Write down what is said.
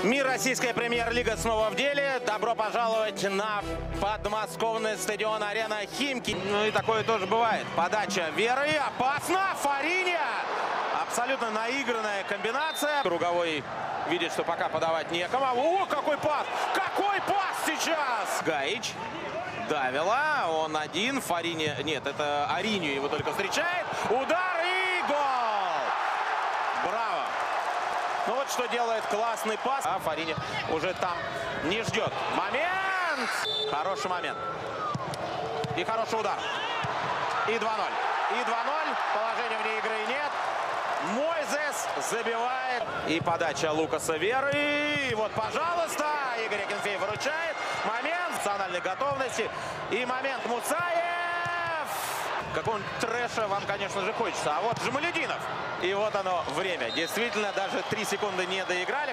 Мир, российская премьер-лига снова в деле. Добро пожаловать на подмосковный стадион «Арена» Химки. Ну и такое тоже бывает. Подача Веры. Опасно. Фаринья. Абсолютно наигранная комбинация. Круговой видит, что пока подавать некому. О, какой пас! Какой пас сейчас! Гаич. Давила. Он один. Фаринья. Нет, это Аринью его только встречает. Удар и гол! Браво! Ну вот что делает классный пас. А Фаринья уже там не ждет. Момент! Хороший момент. И хороший удар. И 2-0. И 2-0. Положения вне игры нет. Мойзес забивает. И подача Лукаса Веры. И вот, пожалуйста, Игорь Акинфеев выручает. Момент национальной готовности. И момент Мусаев. Какого-нибудь трэша вам, конечно же, хочется. А вот Жамалединов. И вот оно время. Действительно, даже 3 секунды не доиграли.